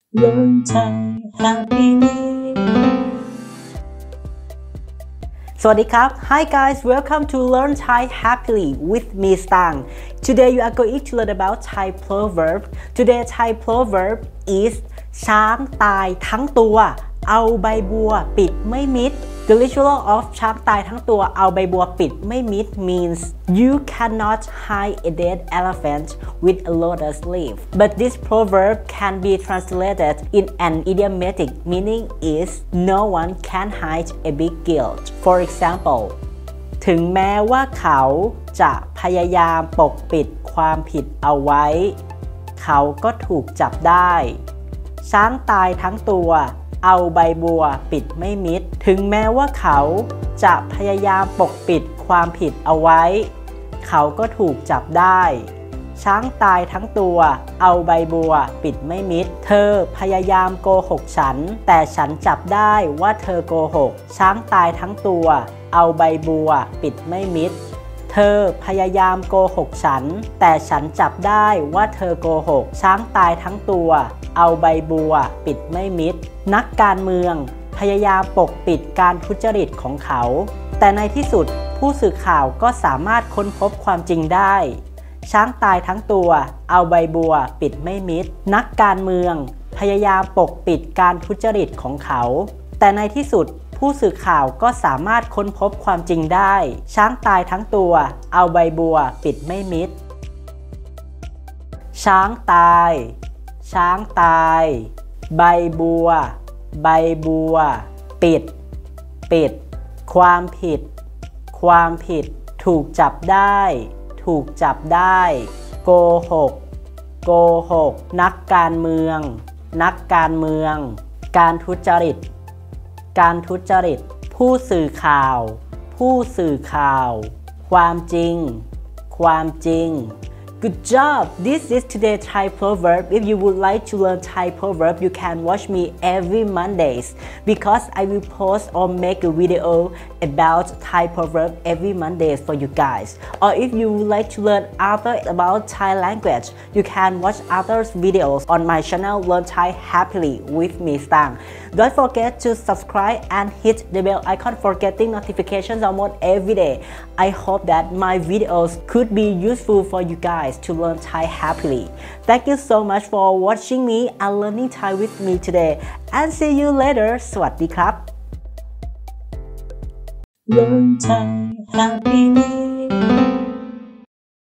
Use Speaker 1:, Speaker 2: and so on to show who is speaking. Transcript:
Speaker 1: Learn Thai happily สวัสดีครับ Hi guys, welcome to Learn Thai happily with me Stang. Today you are going to learn about Thai proverb. Today Thai proverb is ช้างตายทั้งตัวเอาใบบัวปิดไม่มิด The ritual of ช้างตายทั้งตัวเอาใบบัวปิดไม่มิด means you cannot hide a dead elephant with a lotus leaf. But this proverb can be translated in an idiomatic meaning is no one can hide a big guilt. For example, ถึงแม้ว่าเขาจะพยายามปกปิดความผิดเอาไว้เขาก็ถูกจับได้ช้างตายทั้งตัวเอาใบบัวปิดไม่มิดถึงแม้ว่าเขาจะพยายามปกปิดความผิดเอาไว้เขาก็ถูกจับได้ช้างตายทั้งตัวเอาใบบัวปิดไม่มิดเธอพยายามโกหกฉันแต่ฉันจับได้ว่าเธอโกหกช้างตายทั้งตัวเอาใบบัวปิดไม่มิดเธอพยายามโกหกฉันแต่ฉันจับได้ว่าเธอโกหกช้างตายทั้งตัวเอาใบบัวปิดไม่มิดนักการเมืองพยายามปกปิดการทุจริตของเขาแต่ในที่สุดผู้สื่อข่าวก็สามารถค้นพบความจริงได้ช้างตายทั้งตัวเอาใบบัวปิดไม่มิดนักการเมืองพยายามปกปิดการทุจริตของเขาแต่ในที่สุดผู้สื่อข่าวก็สามารถค้นพบความจริงได้ช้างตายทั้งตัวเอาใบบัวปิดไม่มิดช้างตายช้างตายใบบัวใบบัวปิดปิดความผิดความผิดถูกจับได้ถูกจับได้โกหกโกหกนักการเมืองนักการเมืองการทุจริตการทุจริตผู้สื่อข่าวผู้สื่อข่าวความจริงความจริงGood job! This is today's Thai proverb. If you would like to learn Thai proverb, you can watch me every Mondays because I will post or make a video about Thai proverb every Mondays for you guys. Or if you would like to learn other about Thai language, you can watch other videos on my channel Learn Thai Happily with me Stang. Don't forget to subscribe and hit the bell icon for getting notifications almost every day. I hope that my videos could be useful for you guys to learn Thai happily. Thank you so much for watching me and learning Thai with me today. And see you later. สวัสดีครับ Learn Thai happily